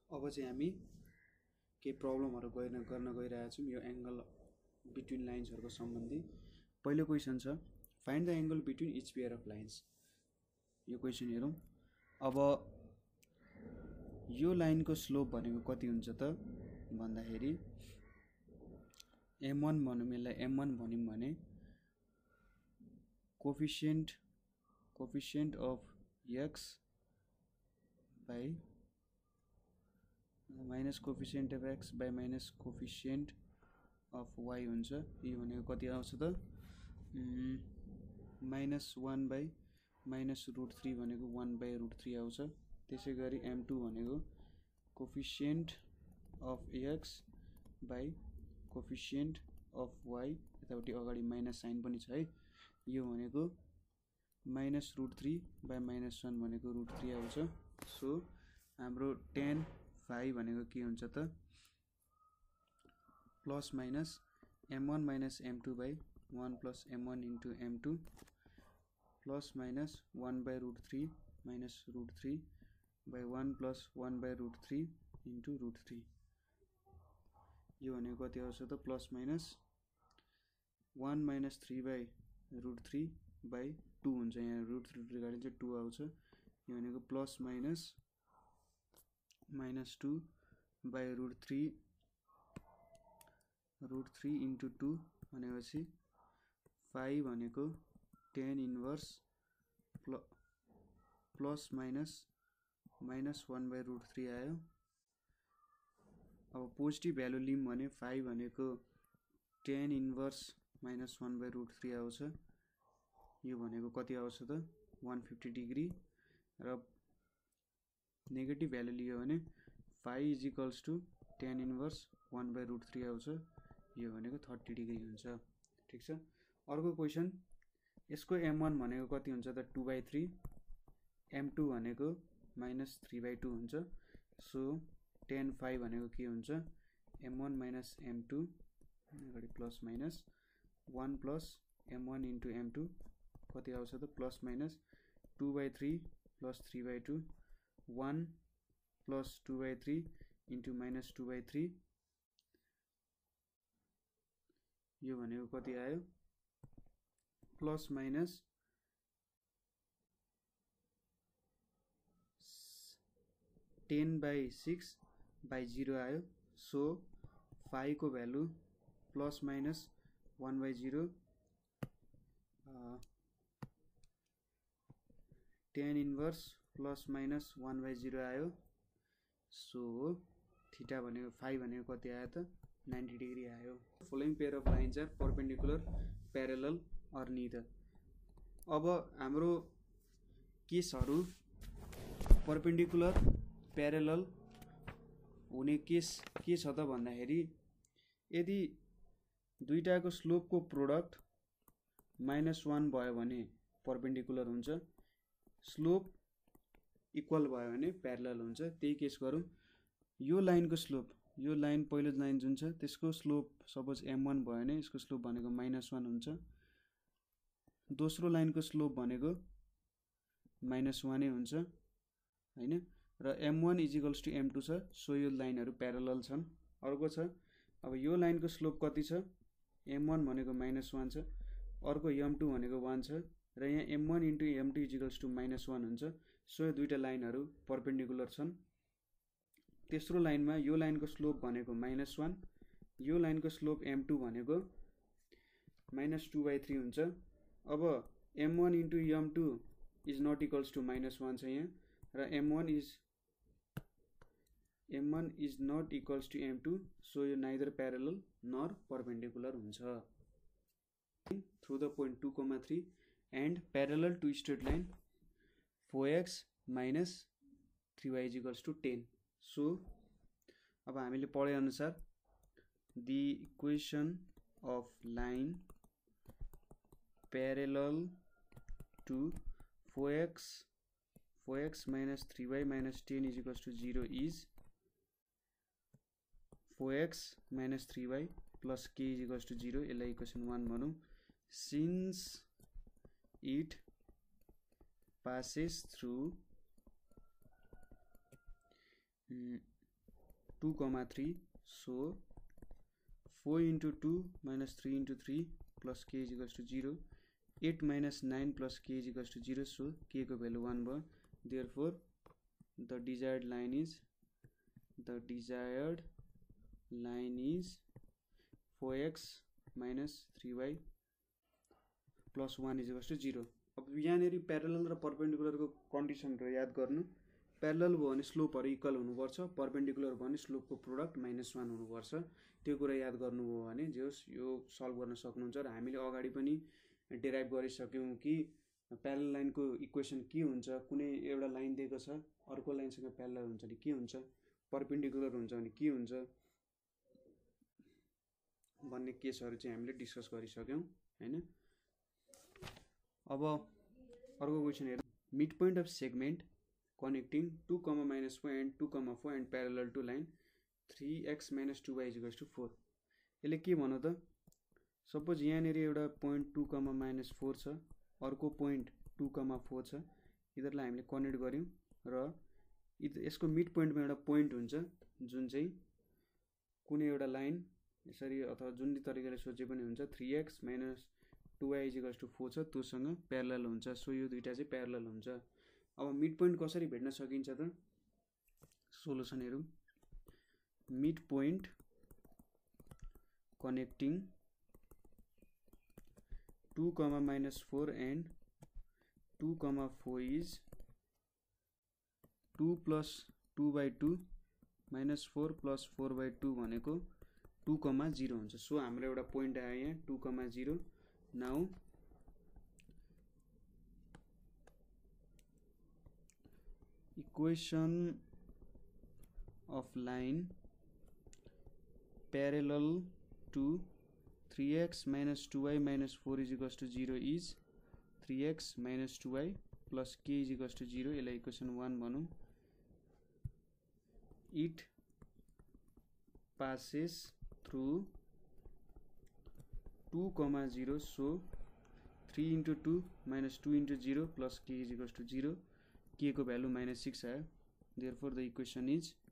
अब चाहिँ हामी केही प्रब्लमहरु गर्न गइरहेका छौं यो एंगल बिट्विन लाइन्सहरुको सम्बन्धी। पहिलो क्वेशन छ find the angle between each pair of lines. यो क्वेशन हेरौं। अब यो लाइनको स्लोप भनेको कति हुन्छ त भन्दाखेरि m1 भनौं, यसलाई m1 भनिम भने coefficient of x by minus coefficient of x by minus coefficient of y हुन्छ। यो भनेको कति आउँछ त -1 by -√3 भनेको 1/√3 आउँछ। त्यसैगरी m2 भनेको coefficient of x by coefficient of y, यतापट्टि अगाडि माइनस साइन पनि छ है। यो भनेको -√3 by -1 भनेको √3 आउँछ। सो हाम्रो tan phi भनेको के हुन्छ त plus minus m1 minus m2 by 1 plus m1 into m2 plus minus 1/√3 minus √3 by 1 plus 1/√3 into √3। यो भनेको कति आउँछ त प्लस माइनस 1 minus 3/√3 by 2 हुन्छ। यहाँ √3 रिगार्डिङ चाहिँ 2 आउँछ। यो भनेको प्लस माइनस -2 by √3 into 2 भनेपछि 5 भनेको tan इन्भर्स प्लस माइनस -1/√3 आयो। अब पोजिटिभ भ्यालु लिम भने 5 भनेको tan इन्भर्स -1/√3 आउँछ। यो भनेको कति आउँछ त 150 डिग्री। र नेगेटिभ भ्यालु लियो भने 5 = tan इन्भर्स 1/√3 आउँछ। यो भनेको 30 डिग्री हुन्छ। ठीक छ। अर्को क्वेशन, यसको m1 भनेको कति हुन्छ त 2/3, m2 भनेको -3/2 हुन्छ। सो tan phi भनेको के हुन्छ m1 minus m2 अगाडि plus minus 1 plus m1 into m2 कति आउँछ त plus minus 2/3 plus 3/2 1 plus 2/3 into minus 2/3। यो भनेको कति आयो प्लस माइनस 10/6/0 आयो। सो phi को value plus minus 1/0 tan inverse plus minus 1/0 आयो। सो थीटा भनेको phi भनेको कति आयो त 90 डिग्री आयो। Following pair of lines are perpendicular, parallel or neither. अब हाम्रो केसहरु परपेंडिकुलर प्यारेलल हुने केस के छ त भन्दाखेरि यदि दुईटाको स्लोपको प्रोडक्ट -1 भयो भने परपेंडिकुलर हुन्छ, स्लोप इक्वल भयो भने प्यारेलल हुन्छ। त्यही केस गरौँ। यो लाइनको स्लोप, यो लाइन पहिलो लाइन जुन छ त्यसको स्लोप सपोज m1 भयो भने यसको स्लोप भनेको -1 हुन्छ। दोस्रो लाइनको स्लोप भनेको -1 नै हुन्छ हैन। र m1 = m2 छ। सो यो लाइनहरु प्यारेलल छन्। अर्को छ अब यो लाइनको स्लोप कति छ m1 भनेको -1 छ, अर्को m2 भनेको 1 छ र यहाँ m1 into m2 = -1 हुन्छ। सो यो दुईटा लाइनहरु परपेंडिकुलर छन्। तेस्रो लाइनमा यो लाइनको स्लोप भनेको -1, यो लाइनको स्लोप m2 भनेको -2/3 हुन्छ। अब m1 into m2 is not equals to -1 छ यहाँ र m1 is not equals to m2। so यो neither parallel nor perpendicular हुन्छ। through the point 2, 3 and parallel to straight line 4x minus 3y equals to 10। so अब हामीले पढे अनुसार the equation of line parallel to 4x minus 3y minus 10 is equals to 0 is 4x minus 3y plus k is equals to 0। यसलाई equation 1 भनौं। since it passes through 2,3. So 4 into 2 minus 3 into 3 plus k is equals to 0. 8 minus 9 plus k is equals to 0. So k को value 1 भयो. Therefore the desired line is 4x minus 3y plus 1 is equals to 0. अब यहाँनेरि parallel र परपेन्डिकुलरको कन्डिसनहरु याद गर्नु. Parallel भयो भने स्लोपहरु equal हुनुपर्छ, परपेन्डिकुलर भयो भने स्लोपको प्रोडक्ट -1 हुनुपर्छ. त्यो कुरा याद गर्नुभयो भने जस यो सल्भ गर्न सक्नुहुन्छ. र हामीले अगाडि पनि डेराइभ गरिसक्यौं कि प्यारलल लाइनको इक्वेसन के हुन्छ, कुनै एउटा लाइन दिएको छ अर्को लाइनसँग प्यारलल हुन्छ भने के हुन्छ, परपेन्डिकुलर हुन्छ भने के हुन्छ भन्ने केसहरु चाहिँ हामीले डिस्कस गरिसक्यौं हैन. अब अर्को क्वेशन हेरौं. Midpoint of segment connecting 2,-4 and 2,4 and parallel to line 3x minus 2y is equals to 4. यसले के भन्नु त, सपोज यहाँनेरि एउटा पोइन्ट 2,-4 छ, अर्को पोइन्ट 2,4 छ. यिनीहरुलाई हामीले कनेक्ट गर्यौं र यसको मिड पोइन्टमा एउटा पोइन्ट हुन्छ जुन चाहिँ कुनै एउटा लाइन यसरी अथवा जुन तरिकाले सोचे पनि हुन्छ 3x minus 2y is equals to 4 छ, त्योसँग प्यारलल हुन्छ. सो यो दुईटा चाहिँ प्यारलल हुन्छ. अब मिड पोइन्ट कसरी भेट्न सकिन्छ त, सोलुसन हेरौं. Midpoint connecting 2,-4 and 2,4 is 2 plus 2/2 minus 4 plus 4/2 भनेको 2,0 हुन्छ. सो हाम्रो एउटा पोइन्ट आयो यहाँ 2,0. Now equation of line parallel to 3x minus 2y minus 4 is equals to 0 is 3x minus 2y plus k is equals to 0. यसलाई equation 1 भनौं. it passes through 2,0. so 3 into 2 minus 2 into 0 plus k is equals to 0. k को value -6 आयो. therefore the equation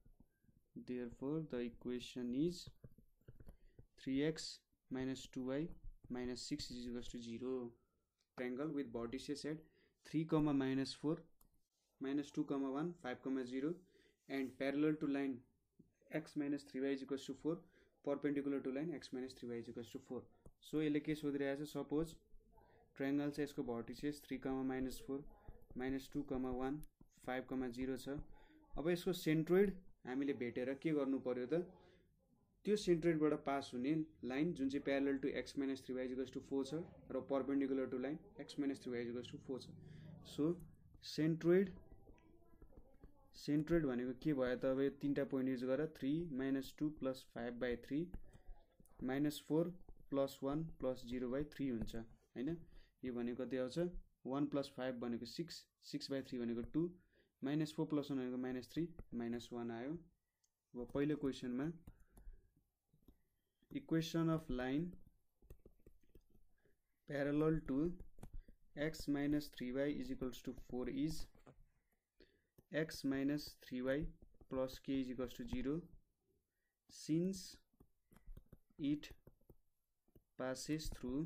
is 3x minus 2y minus 6 is equals to 0. triangle with vertices at 3, -4 minus 2,1 5,0 and parallel to line x minus 3y is equals to 4, perpendicular to line x minus 3y is equals to 4. so यसले के सोधिरहेको छ, suppose triangle चाहिँ यसको vertices 3, -4 -2,1 5,0 छ. अब यसको centroid हामीले भेटेर के गर्नु पर्यो त, त्यो सेन्ट्रोइडबाट पास हुने लाइन जुन चाहिँ parallel to x minus 3y is equals to 4 छ र perpendicular to line x minus 3y is equals to 4 छ. सो सेन्ट्रोइड भनेको के भयो त, अब तीनटा पोइन्ट युज गरेर 3 -2 plus 5/3 -4 plus 1 plus 0/3 हुन्छ हैन. यो भनेको कति आउँछ, 1 plus 5 भनेको 6, 6/3 भनेको 2, -4 plus 1 भनेको -3, -1 आयो. अब पहिलो क्वेशनमा equation of line parallel to x minus 3y is equals to 4 is x minus 3y plus k is equals to 0 since it passes through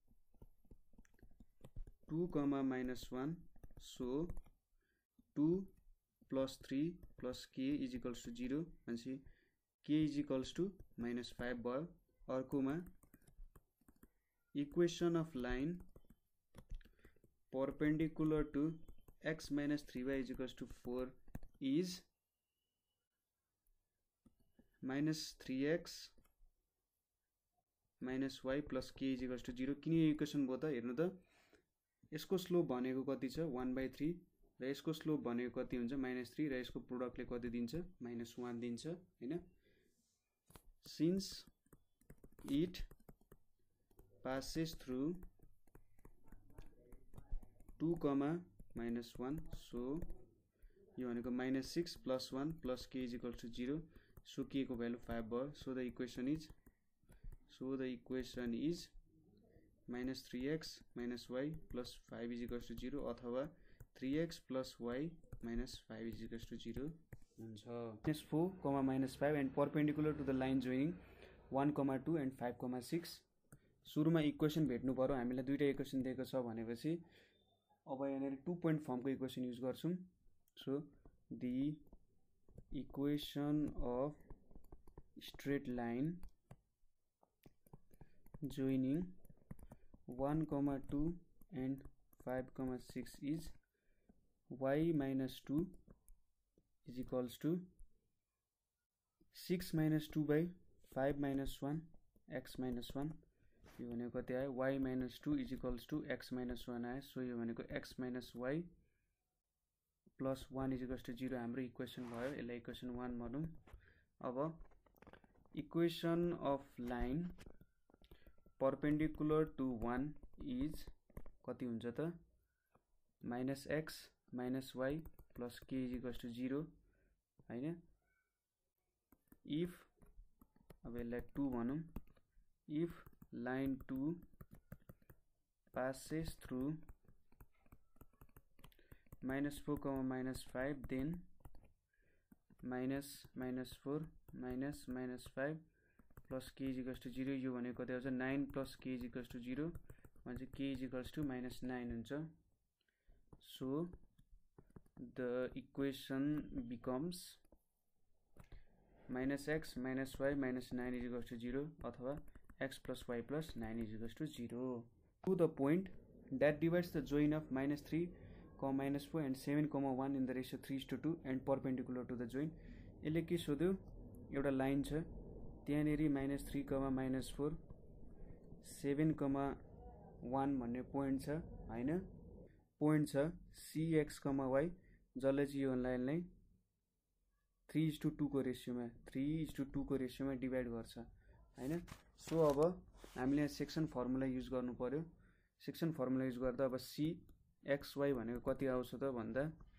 2, -1. so 2 plus 3 plus k is equals to 0 and see k is equals to -5 भयो. अर्कोमा equation of line perpendicular to x minus 3y is equals to 4 is -3x minus y plus k is equals to 0. किन यो equation भयो त, हेर्नु त, यसको slope भनेको कति छ 1/3 र यसको स्लोप भनेको कति हुन्छ -3 र यसको प्रोडक्टले कति दिन्छ -1 दिन्छ हैन. since it passes through 2, -1 so यो भनेको -6 plus 1 plus k is equals to 0. so k को भ्यालु 5 भयो. so the equation is -3x minus y plus 5 is equals to 0 अथवा 3x plus y minus 5 is equals to 0. हुन्छ। -4, -5 and perpendicular to the line joining 1, 2 and 5, 6। सुरुमा equation भेट्नु पर्यो। हामीलाई दुईटा equation दिएको छ भनेपछि अब यहाँनिर 2 पोइन्ट फर्मको इक्वेसन युज गर्छौँ। So the equation of straight line joining 1, 2 and 5, 6 is y minus 2 is equals to 6 minus 2 by 5 minus 1 x minus 1। यो भनेको कति आयो? y minus 2 is equals to x minus 1 आयो। सो यो भनेको x minus y plus 1 is equals to 0 हाम्रो equation भयो। यसलाई इक्वेसन 1 भनौँ। अब equation of line perpendicular to 1 is कति हुन्छ त? -x - y plus k is equals to 0 हैन। इफ अब यसलाई 2 भनौँ। If line 2 passes through -4, -5 then -4 -5 plus k is equals to 0। यो भनेको कति आउँछ? 9 plus k is equals to 0 भने k इज इक्वल्स टु -9 हुन्छ। So the equation becomes -x - y - 9 is equals to 0 अथवा x + y + 9 is equals to 0 to the point that divides the join of -3, -4 and 7, 1 in the ratio 3:2 and perpendicular to the join. यसले के सोध्यो? एउटा line छ त्यहाँनेरि -3, -4 7, 1 भन्ने point छ हैन। पोइन्ट छ cx, y जसले चाहिँ यो लाइनलाई 3:2 को रेसियोमा डिभाइड गर्छ हैन। सो अब हामीले यहाँ सेक्सन फर्मुला युज गर्नु पर्यो। सेक्सन फर्मुला युज गर्दा अब cxy भनेको कति आउँछ त भन्दा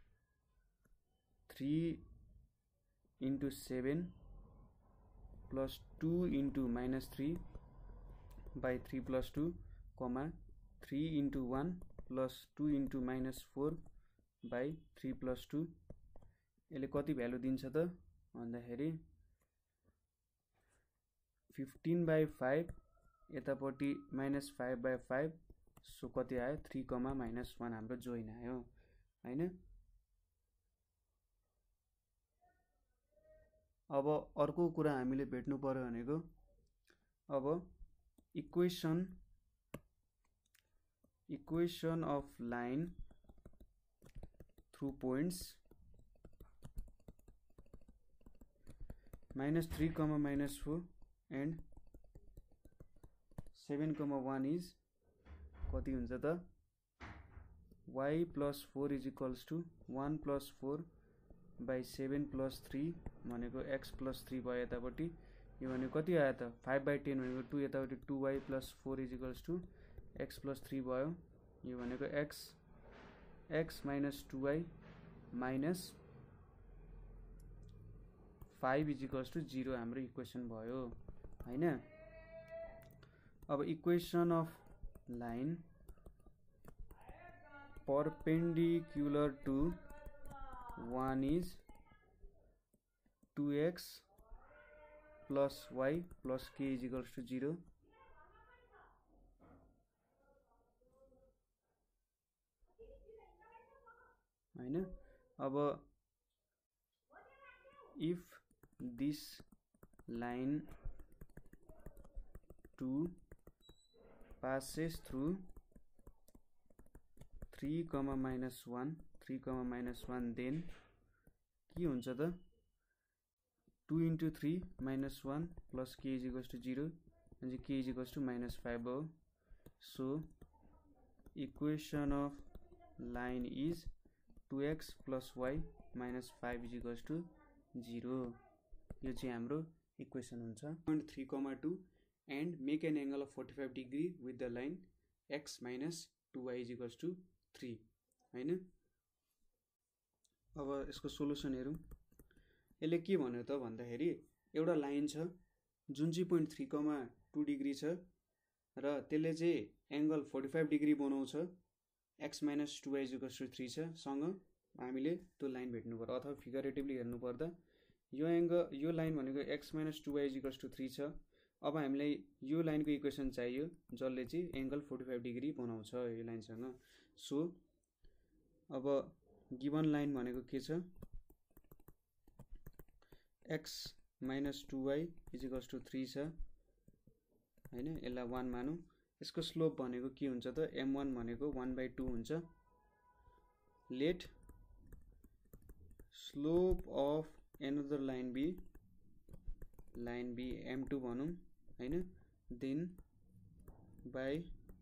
3 × 7 प्लस 2 × -3 by 3 + 2, 3 × 1 प्लस 2 × -4 by 3 + 2। यसले कति भ्यालु दिन्छ त भन्दाखेरि 15/5 यतापट्टि -5/5। सो कति आयो? 3, -1 हाम्रो जोइन आयो हैन। अब अर्को कुरा हामीले भेट्नु पर्यो भनेको अब equation of line through points -3, -4 and 7, 1 is कति हुन्छ त? y + 4 is equals to 1 + 4 by 7 + 3 भनेको x + 3 भयो यतापट्टि। यो भनेको कति आयो त? 5/10 भनेको 2 यतापट्टि 2y + 4 is equals to x + 3 भयो। यो भनेको x - 2y - 5 is equals to 0 हाम्रो इक्वेसन भयो हैन। अब equation of line perpendicular to 1 is 2x + y + k is equals to 0 हैन। अब if this line 2 passes through 3, -1 then के हुन्छ त? 2 × 3 -1 plus k is equals to 0 अनि k इज इक्वल्स टु -5 हो। So equation of line is 2x + y - 5 is equals to 0। यो चाहिँ हाम्रो इक्वेसन हुन्छ। 3,2 and make an angle of 45 degree with the line x - 2y is equals to 3 हैन। अब यसको सोलुसन हेरौँ। यसले के भन्यो त भन्दाखेरि एउटा लाइन छ जुन चाहिँ पोइन्ट 3,2 डिग्री छ र त्यसले चाहिँ एंगल 45 डिग्री बनाउँछ x - 2y is equals to 3 छ सँग हामीले त्यो लाइन भेट्नु पर्यो अथवा फिगरेटिभली हेर्नु पर्दा यो लाइन भनेको x - 2y = 3 छ। अब हामीलाई यो लाइनको इक्वेसन चाहियो जसले चाहिँ एंगल 45 डिग्री बनाउँछ यो लाइनसँग। सो अब गिवन लाइन भनेको के छ, x - 2y = 3 छ हैन। यसलाई 1 मानौं। यसको स्लोप भनेको के हुन्छ त, m1 भनेको 1/2 हुन्छ। Let slope of another line be m2 भनौं हैन। देन बाई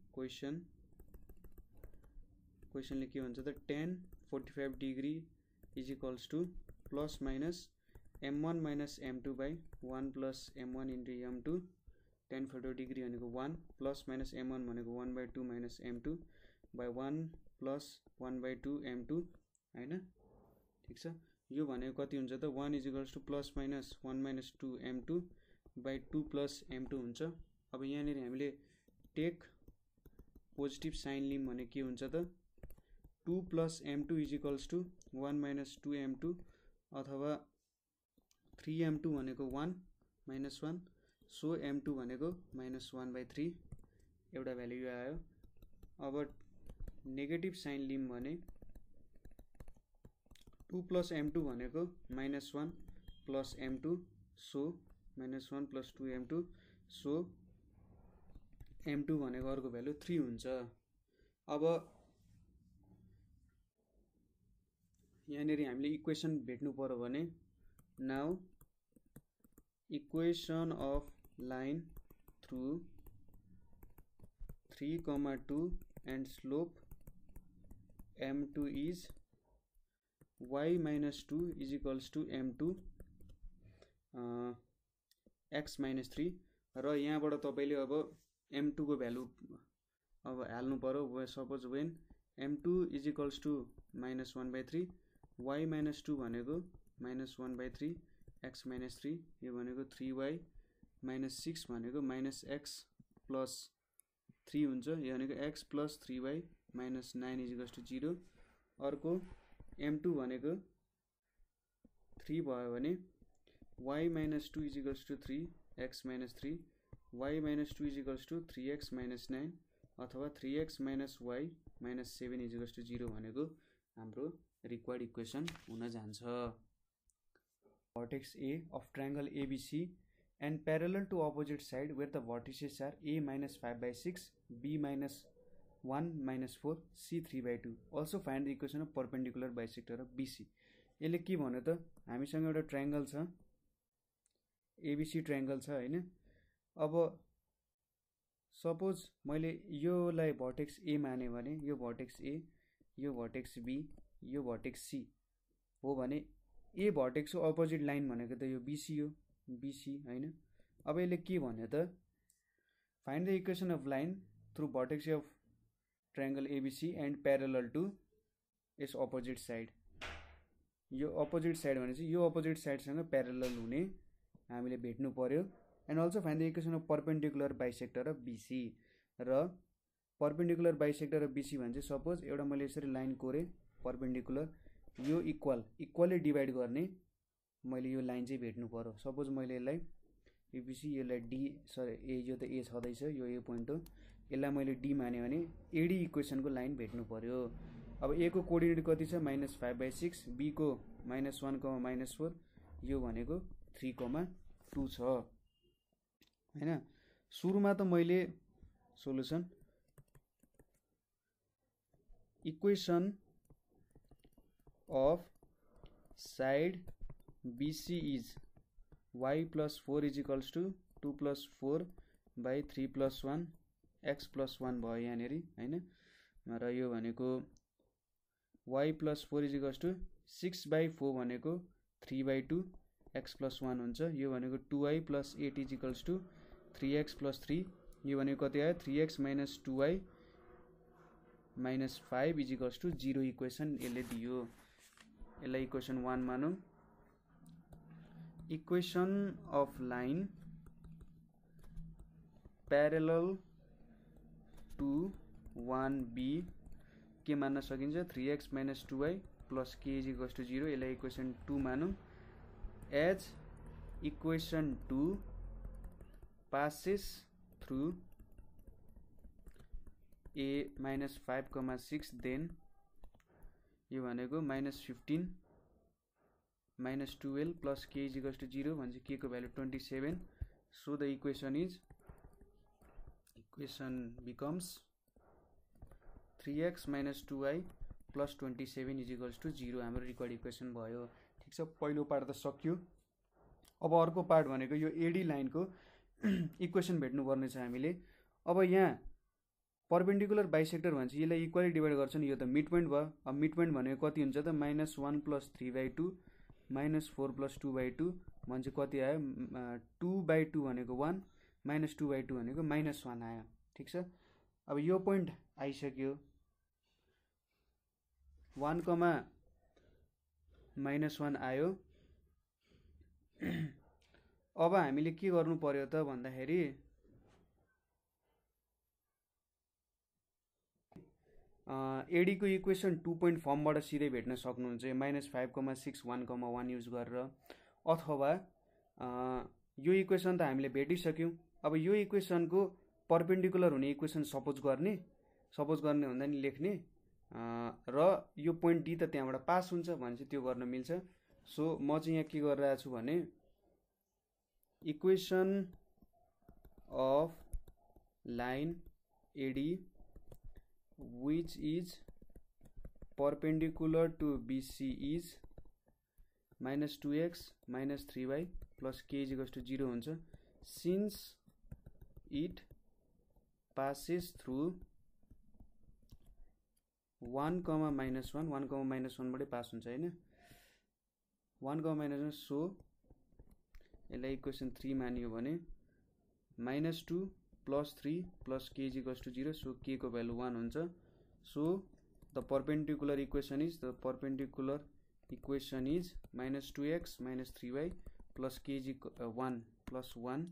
क्वेसनले के भन्छ त, tan 45 degree = ± m1 - m2/1 + m1 * m2। tan 45 degree भनेको 1 ± m1 भनेको 1/2 - m2/1 + 1/2 m2 हैन। ठीक छ। यो भनेको कति हुन्छ त, 1 = ± 1 - 2 m2/2 + m2 हुन्छ। अब यहाँनिर हामीले टेक पोजिटिभ साइन लियौं भने के हुन्छ त, 2 + m2 = 1 - 2 m2 अथवा 3m2 भनेको 1 - 1। सो m2 भनेको -1/3 एउटा भ्यालु आयो। अब नेगेटिभ साइन लियौं भने 2 + m2 भनेको -1 + m2, so -1 + 2 m2, so m2 भनेको अर्को भ्यालु 3 हुन्छ। अब यहाँनिर हामीले इक्वेसन भेट्नु पर्यो भने, now equation of line through 3,2 and slope m2 is y - 2 = m2 x - 3 र यहाँबाट तपाईले अब m2 को भ्यालु अब हाल्नु पर्यो। सपोज when m2 = -1/3, y - 2 भनेको -1/3, x - 3 यो भनेको 3y - 6 भनेको -x + 3 हुन्छ। यो भनेको x + 3y - 9 = 0। अर्को m2 भनेको 3 भयो भने y - 2 = 3, x - 3, y - 2 = 3x - 9 अथवा 3x - y - 7 = 0 भनेको हाम्रो रिक्वायर्ड इक्वेसन हुन जान्छ। Vertex A of triangle ABC and parallel to opposite side where the vertices are a - 5/6, b - 1 - 4, c 3/2. Also find the equation of perpendicular bisector of BC. यसले के भन्यो त, हामीसँग एउटा ट्रायंगल छ, ABC ट्रायंगल छ हैन। अब सपोज मैले योलाई भर्टेक्स A माने भने यो भर्टेक्स A, यो भर्टेक्स B, यो भर्टेक्स C हो भने A भर्टेक्सको अपोजिट लाइन भनेको त यो BC हो, BC हैन। अब यसले के भन्यो त, find the equation of line through vertex of triangle ABC and parallel to its opposite side. यो अपोजिट साइड भनेपछि यो अपोजिट साइडसँग प्यारलल हुने हामीले भेट्नु पर्यो। And also find the equation of perpendicular bisector of BC। र परपेन्डिकुलर बाइसेक्टर अफ BC भने चाहिँ सपोज एउटा मैले यसरी लाइन कोरे परपेन्डिकुलर, यो इक्वली डिभाइड गर्ने मैले यो लाइन चाहिँ भेट्नु पर्यो। सपोज मैले यसलाई ABC, यसलाई D, सरी ए, यो त A छँदैछ, यो A पोइन्ट हो, यसलाई मैले D माने भने AD इक्वेसनको लाइन भेट्नु पर्यो। अब A को कोअर्डिनेट कति छ, -5/6, B को -1, -4, यो भनेको 3,2 छ हैन। सुरुमा त मैले solution equation of side BC is y + 4 = 2 + 4/3 + 1 x + 1 भयो यहाँनेरि हैन। र यो भनेको y + 4 = 6/4 भनेको 3/2 x + 1 हुन्छ। यो भनेको 2y + 8 = 3x + 3, यो भनेको कति आयो, 3x - 2y - 5 = 0 इक्वेसन यसले दियो। यसलाई इक्वेसन 1 मानौं। Equation of line parallel to 1B के मान्न सकिन्छ, 3x - 2y plus k is equals to 0 यसलाई इक्वेसन 2 मानौं as equation 2 passes through a minus 5,6 then यो भनेको -15 -12 plus k is equals to 0 भने k को value 27 so the equation becomes 3x minus 2y plus 27 is equals to 0 हाम्रो required equation भयो ठीक छ पहिलो पार्ट त सक्यो अब अर्को पार्ट भनेको यो एडी लाइनको इक्वेसन भेट्नु पर्ने छ हामीले अब यहाँ परपेन्डिकुलर बाइसेक्टर भन्छ यसलाई इक्वली डिवाइड गर्छ नि यो त मिड पोइन्ट भयो अब मिड पोइन्ट भनेको कति हुन्छ त -1 + 3/2 -4 + 2/2 भने चाहिँ कति आयो 2/2 भनेको 1 -2/2 भनेको -1 आयो ठीक छ अब यो पोइन्ट आइसक्यो 1, -1 आयो अब हामीले के गर्नु पर्यो त भन्दाखेरि एडी को इक्वेसन 2 पोइन्ट फर्मबाट सिधै भेट्न सक्नुहुन्छ -5,6 1,1 युज गरेर अथवा यो इक्वेसन त हामीले भेटिसक्यौं अब यो इक्वेसनको परपेन्डिकुलर हुने इक्वेसन सपोज गर्ने भन्दा नि लेख्ने र यो पोइन्ट डी त त्यहाँबाट पास हुन्छ भने चाहिँ त्यो गर्न मिल्छ सो म चाहिँ यहाँ के गरिरहेको छु भने equation of line AD which is perpendicular to BC is -2x minus 3y plus k is equals to 0 हुन्छ since it passes through 1, -1 बाटै पास हुन्छ हैन 1, -1 सो यसलाई इक्वेसन 3 मानियो भने -2 plus 3 plus k is equals to 0 so k को value 1 हुन्छ so the perpendicular equation is -2x minus 3y plus k is 1 plus 1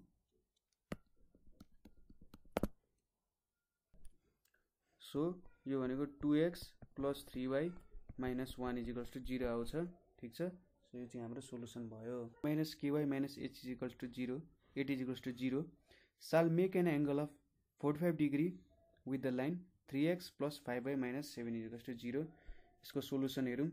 so यो भनेको 2x plus 3y minus 1 is equals to 0 आउँछ ठीक छ so यो चाहिँ हाम्रो सोलुसन भयो -ky minus h is equals to 0 8 is equals to 0 shall make an angle of 45 degree with the line 3x plus 5y minus 7 is equals to 0 यसको solution हेरौं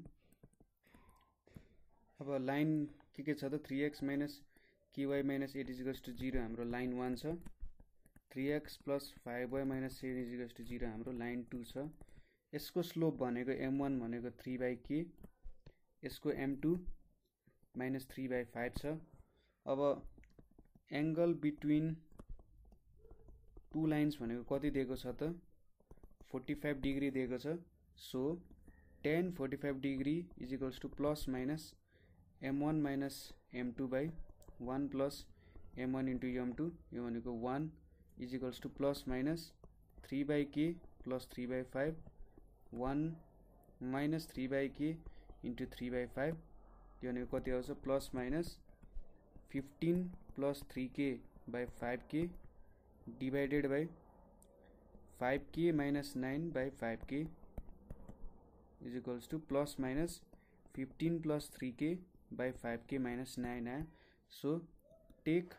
अब लाइन के छ त 3x minus ky minus 8 is equals to 0 हाम्रो line 1 छ 3x plus 5y minus 7 is equals to 0 हाम्रो line 2 छ यसको स्लोप भनेको m1 भनेको 3/k यसको m2 minus 3/5 छ अब एंगल बिट्विन टू लाइन्स भनेको कति दिएको छ त 45 डिग्री दिएको छ so tan 45 degree is equals to plus minus m1 minus m2 by 1 plus m1 into m2 यो भनेको 1 is equals to plus minus 3/k plus 3/5 1 minus 3/k into 3/5 यो भनेको कति आउँछ plus minus 15 plus 3k by 5k divided by 5k minus 9 by 5k is equals to plus minus 15 plus 3k by 5k minus 9 so take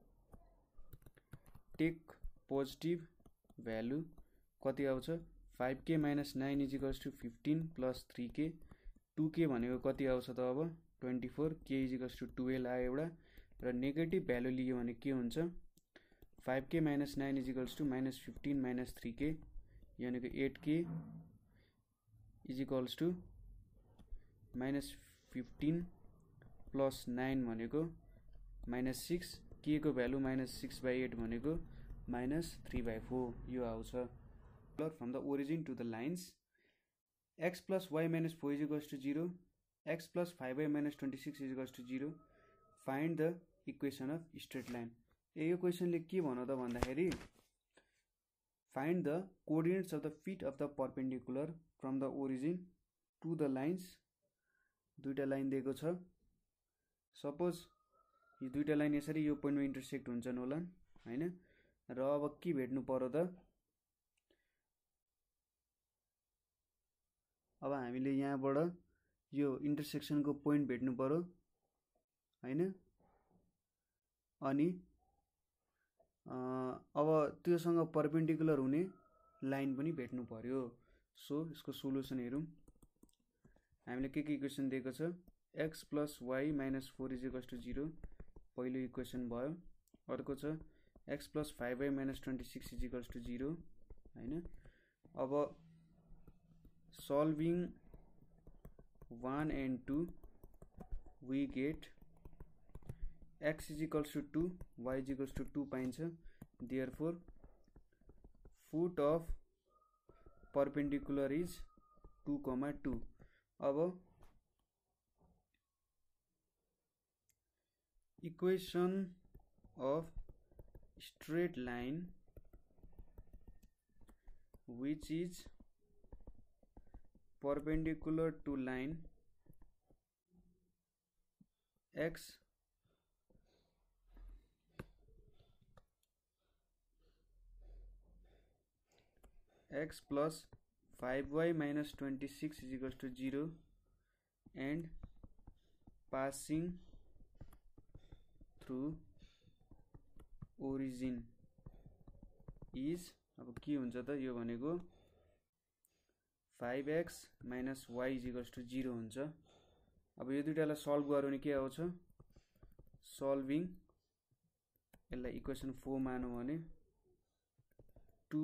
positive value कति आउँछ 5k minus 9 is equals to 15 plus 3k 2k भनेको कति आउँछ त अब 24 k is equals to 12 आयो एउटा र नेगेटिभ भ्यालु लियो भने के हुन्छ 5k minus 9 is equals to minus 15 minus 3k यानी कि 8k is equals to minus 15 plus 9 भनेको minus 6 k को भ्यालु minus 6/8 भनेको minus 3/4 यो आउँछ from the origin to the lines x plus y minus 4 is equals to 0 x plus 5y minus 26 is equals to 0 find the equation of straight line यो क्वेशनले के भन्न त भन्दाखेरि find the coordinates of the feet of the perpendicular from the origin to the lines दुईटा line दिएको छ suppose यो दुईटा लाइन यसरी यो पोइन्टमा इन्टरसेक्ट हुन्छन् होला हैन र अब के भेट्नु पर्यो त अब हामीले यहाँबाट यो इन्टरसेक्सनको पोइन्ट भेट्नु पर्यो हैन। अनि अब त्योसँग परपेन्डिकुलर हुने लाइन पनि भेट्नु पर्यो। सो यसको सोलुसन हेरौँ। हामीले के इक्वेसन दिएको छ, x + y - 4 = 0 पहिलो इक्वेसन भयो। अर्को छ x + 5y - 26 = 0 हैन। अब solving 1 and 2 we get x = 2 y = 2 पाइन्छ। therefore foot of perpendicular is 2, 2। अब equation of straight line which is perpendicular to line x plus 5y minus 26 is equals to 0 and passing through origin is, अब के हुन्छ त यो भनेको 5x minus y is equals to 0 हुन्छ। अब यो दुईटालाई सल्भ गर्यो भने के आउँछ, सल्भिङ यसलाई इक्वेसन 4 मानौँ भने 2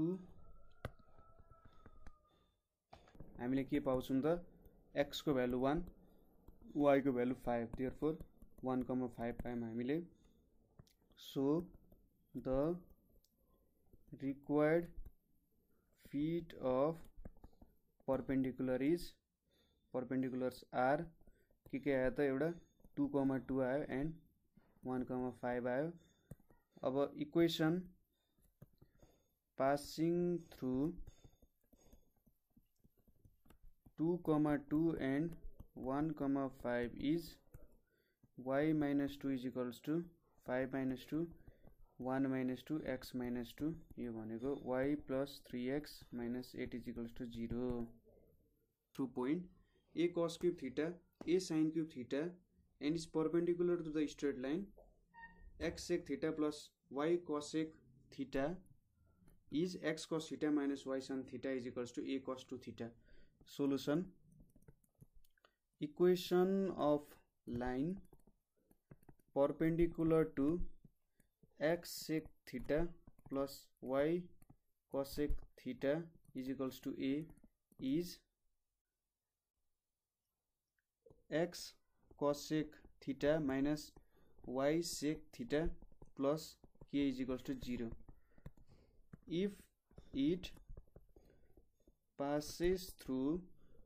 हामीले के पाउँछौं त, x को भ्यालु 1 y को भ्यालु 5, therefore 1, 5 पायौं हामीले। So the required feet of perpendicular is, perpendiculars are के आयो त, एउटा 2, 2 आयो and 1, 5 आयो। अब equation passing through 2, 2 and 1, 5 is y minus 2 is equals to 5 minus 2 1 minus 2 x minus 2, यो भनेको y plus 3x minus 8 is equals to 0। Through point a cos cube theta a sin cube theta and is perpendicular to the straight line x sec theta plus y cosec theta is x cos theta minus y sin theta is equals to a cos 2 theta। Solution: equation of line perpendicular to x sec theta plus y cosec theta is equals to a is x cosec theta minus y sec theta plus k is equals to 0 if it passes through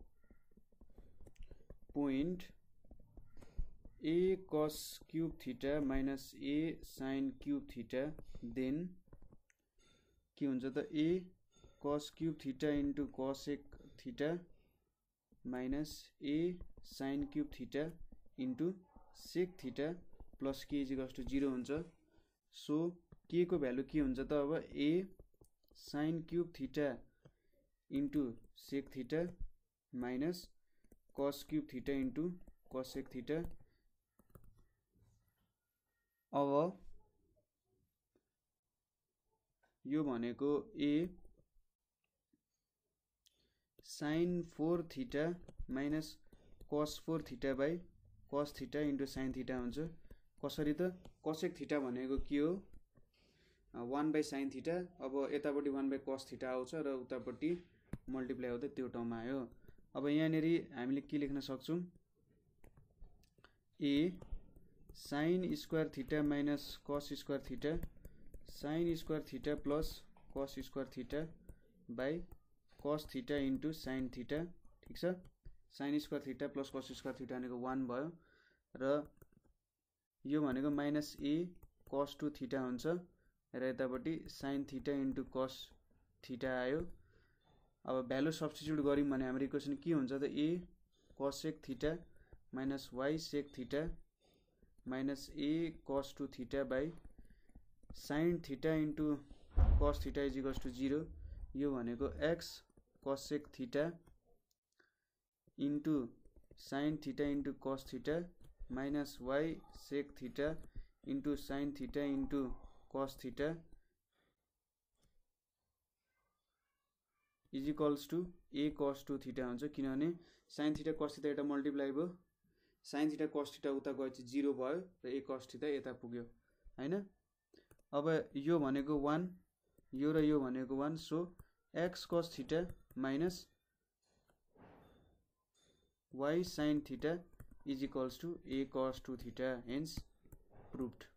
point a cos cube theta minus a sin cube theta, then के हुन्छ त, a cos cube theta into cosec theta minus a sin cube theta into sec theta plus k is equals to 0 हुन्छ। So k को value के हुन्छ त, अब a sin cube theta into sec theta minus cos cube theta into cosec theta। अब यो भनेको a sin 4 theta minus cos 4 theta by cos theta into sin theta हुन्छ। कसरी त, cosec theta भनेको के हो, 1 by sin theta, अब यतापट्टि 1 by cos theta आउँछ र उतापट्टि मल्टिप्लाई हुँदै त्यो टर्म आयो। अब यहाँनेरि हामीले के लेख्न सक्छौं, a sin square theta minus cos square theta sin square theta plus cos square theta by cos theta into sin theta। ठीक छ, sin square theta plus cos square theta भनेको 1 भयो र यो भनेको minus a cos 2 theta हुन्छ र यतापट्टि sin theta into cos theta आयो। अब भ्यालु सब्स्टिट्युट गर्यौं भने हाम्रो इक्वेसन के हुन्छ त, a cosec theta minus y sec theta minus a cos 2 theta by sin theta into cos theta is equals to 0। यो भनेको x cosec theta into sin theta into cos theta minus y sec theta into sin theta into cos theta is equals to a cos 2 theta हुन्छ किनभने sin theta cos theta एउटा multiply भयो sin theta cos theta उता गएपछि 0 भयो र a cos theta यता पुग्यो हैन अब यो भनेको 1 यो र यो भनेको 1 so x cos theta minus y sin theta is equals to a cos 2 theta hence proved